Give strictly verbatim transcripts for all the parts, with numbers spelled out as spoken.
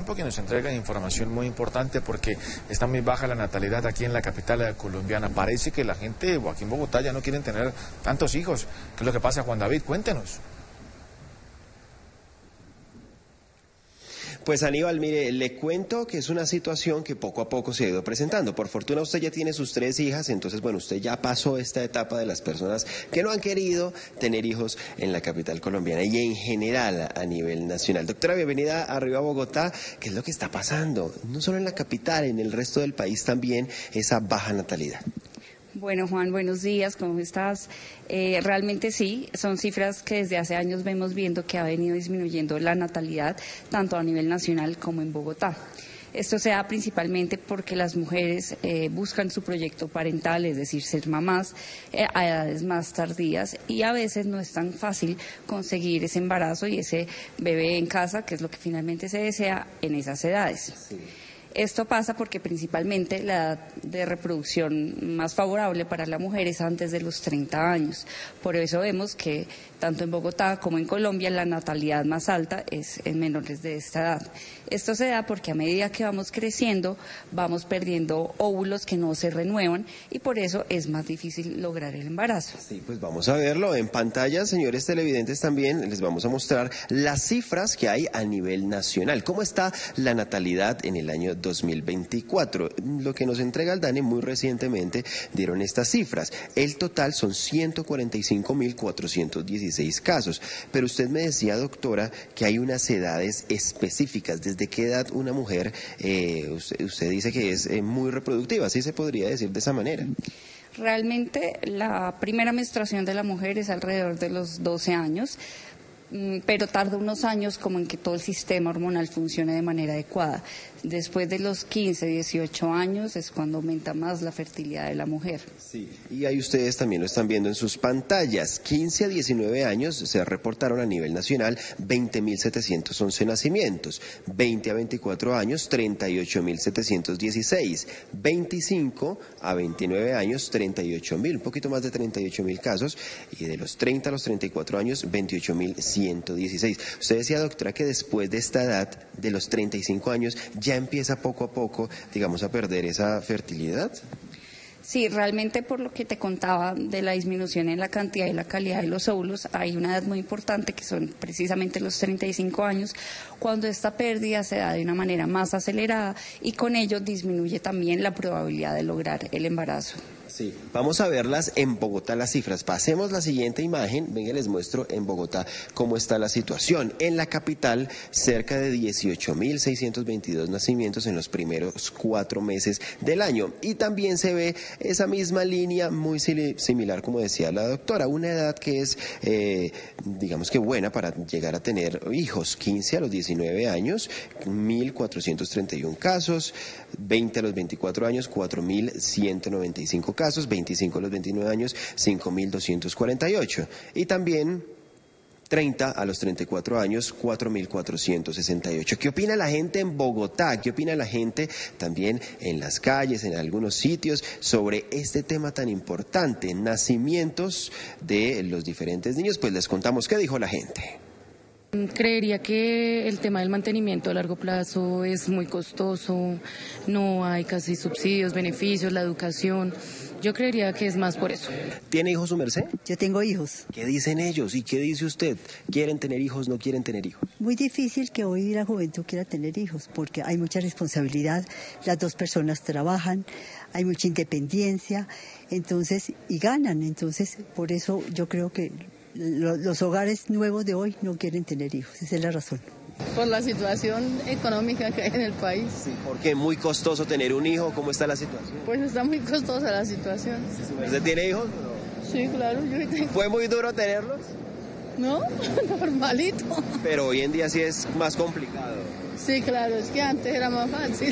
campo que nos entregan información muy importante porque está muy baja la natalidad aquí en la capital colombiana. Parece que la gente o aquí en Bogotá ya no quieren tener tantos hijos. ¿Qué es lo que pasa, Juan David? Cuéntenos. Pues Aníbal, mire, le cuento que es una situación que poco a poco se ha ido presentando. Por fortuna usted ya tiene sus tres hijas, entonces bueno, usted ya pasó esta etapa de las personas que no han querido tener hijos en la capital colombiana y en general a nivel nacional. Doctora, bienvenida a Arriba Bogotá. ¿Qué es lo que está pasando? No solo en la capital, en el resto del país también esa baja natalidad. Bueno, Juan, buenos días, ¿cómo estás? Eh, realmente sí, son cifras que desde hace años vemos viendo que ha venido disminuyendo la natalidad, tanto a nivel nacional como en Bogotá. Esto se da principalmente porque las mujeres eh, buscan su proyecto parental, es decir, ser mamás eh, a edades más tardías y a veces no es tan fácil conseguir ese embarazo y ese bebé en casa, que es lo que finalmente se desea en esas edades. Sí. Esto pasa porque principalmente la edad de reproducción más favorable para la mujer es antes de los treinta años. Por eso vemos que tanto en Bogotá como en Colombia la natalidad más alta es en menores de esta edad. Esto se da porque a medida que vamos creciendo vamos perdiendo óvulos que no se renuevan y por eso es más difícil lograr el embarazo. Sí, pues vamos a verlo en pantalla, señores televidentes, también les vamos a mostrar las cifras que hay a nivel nacional. ¿Cómo está la natalidad en el año dos mil veinticuatro? Lo que nos entrega el DANE muy recientemente dieron estas cifras. El total son ciento cuarenta y cinco mil cuatrocientos dieciséis casos. Pero usted me decía, doctora, que hay unas edades específicas. ¿Desde qué edad una mujer, eh, usted, usted dice que es eh, muy reproductiva? ¿Sí se podría decir de esa manera? Realmente la primera menstruación de la mujer es alrededor de los doce años. Pero tarda unos años como en que todo el sistema hormonal funcione de manera adecuada. Después de los quince, dieciocho años es cuando aumenta más la fertilidad de la mujer. Sí, y ahí ustedes también lo están viendo en sus pantallas. quince a diecinueve años se reportaron a nivel nacional veinte mil setecientos once nacimientos. veinte a veinticuatro años, treinta y ocho mil setecientos dieciséis. veinticinco a veintinueve años, treinta y ocho mil, un poquito más de treinta y ocho mil casos. Y de los treinta a los treinta y cuatro años, veintiocho mil ciento dieciséis. Usted decía, doctora, que después de esta edad, de los treinta y cinco años, ya empieza poco a poco, digamos, a perder esa fertilidad. Sí, realmente por lo que te contaba de la disminución en la cantidad y la calidad de los óvulos, hay una edad muy importante que son precisamente los treinta y cinco años, cuando esta pérdida se da de una manera más acelerada y con ello disminuye también la probabilidad de lograr el embarazo. Sí, vamos a verlas en Bogotá las cifras. Pasemos la siguiente imagen, venga, les muestro en Bogotá cómo está la situación. En la capital, cerca de dieciocho mil seiscientos veintidós nacimientos en los primeros cuatro meses del año. Y también se ve esa misma línea muy similar, como decía la doctora, una edad que es, eh, digamos que buena para llegar a tener hijos. quince a los diecinueve años, mil cuatrocientos treinta y uno casos, veinte a los veinticuatro años, cuatro mil ciento noventa y cinco casos. veinticinco a los veintinueve años, cinco mil doscientos cuarenta y ocho. Y también treinta a los treinta y cuatro años, cuatro mil cuatrocientos sesenta y ocho. ¿Qué opina la gente en Bogotá? ¿Qué opina la gente también en las calles, en algunos sitios, sobre este tema tan importante, nacimientos de los diferentes niños? Pues les contamos qué dijo la gente. Creería que el tema del mantenimiento a largo plazo es muy costoso, no hay casi subsidios, beneficios, la educación. Yo creería que es más por eso. ¿Tiene hijos su merced? Yo tengo hijos. ¿Qué dicen ellos y qué dice usted? ¿Quieren tener hijos, no quieren tener hijos? Muy difícil que hoy la juventud quiera tener hijos porque hay mucha responsabilidad, las dos personas trabajan, hay mucha independencia, entonces, y ganan, entonces, por eso yo creo que los hogares nuevos de hoy no quieren tener hijos, esa es la razón. Por la situación económica que hay en el país. Sí, porque es muy costoso tener un hijo. ¿Cómo está la situación? Pues está muy costosa la situación. ¿Usted tiene hijos o no? Sí, claro, yo tengo. ¿Fue muy duro tenerlos? No, normalito. Pero hoy en día sí es más complicado. Sí, claro, es que antes era más fácil.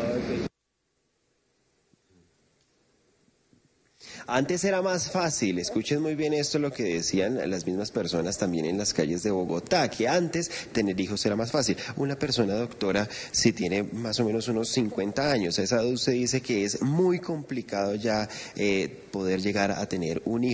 Antes era más fácil, escuchen muy bien esto, lo que decían las mismas personas también en las calles de Bogotá, que antes tener hijos era más fácil. Una persona, doctora, si tiene más o menos unos cincuenta años, a esa edad usted dice que es muy complicado ya eh, poder llegar a tener un hijo.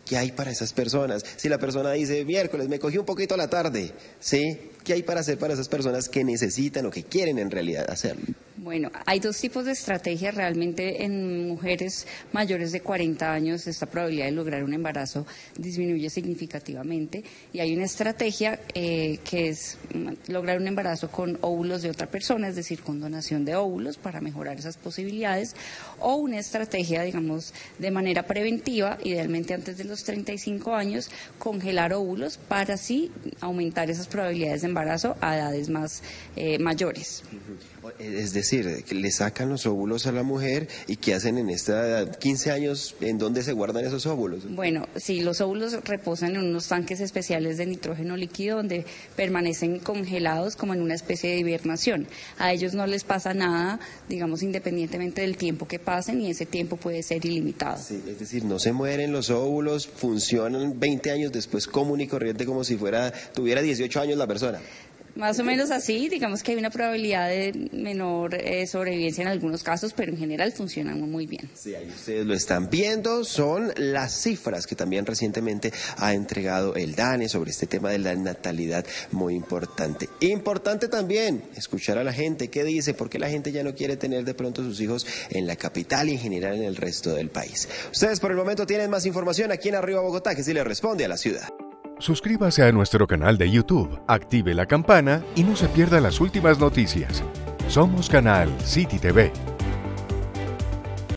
¿Qué hay para esas personas? Si la persona dice, miércoles, me cogí un poquito a la tarde, ¿sí? ¿Qué hay para hacer para esas personas que necesitan o que quieren en realidad hacerlo? Bueno, hay dos tipos de estrategias. Realmente en mujeres mayores de cuarenta años esta probabilidad de lograr un embarazo disminuye significativamente y hay una estrategia eh, que es lograr un embarazo con óvulos de otra persona, es decir, con donación de óvulos para mejorar esas posibilidades, o una estrategia, digamos, de manera preventiva, idealmente antes de los treinta y cinco años, congelar óvulos para así aumentar esas probabilidades de embarazo a edades más eh, mayores. Es decir, que le sacan los óvulos a la mujer y ¿qué hacen en esta edad? quince años, ¿en dónde se guardan esos óvulos? Bueno, sí, los óvulos reposan en unos tanques especiales de nitrógeno líquido donde permanecen congelados como en una especie de hibernación. A ellos no les pasa nada, digamos, independientemente del tiempo que pasen, y ese tiempo puede ser ilimitado. Sí, es decir, no se mueren los óvulos, funcionan veinte años después común y corriente como si fuera tuviera dieciocho años la persona. Más o menos así, digamos que hay una probabilidad de menor eh, sobrevivencia en algunos casos, pero en general funcionan muy bien. Sí, ahí ustedes lo están viendo, son las cifras que también recientemente ha entregado el DANE sobre este tema de la natalidad, muy importante. Importante también escuchar a la gente, qué dice, por qué la gente ya no quiere tener de pronto sus hijos en la capital y en general en el resto del país. Ustedes por el momento tienen más información aquí en Arriba Bogotá, que sí le responde a la ciudad. Suscríbase a nuestro canal de YouTube, active la campana y no se pierda las últimas noticias. Somos Canal City T V.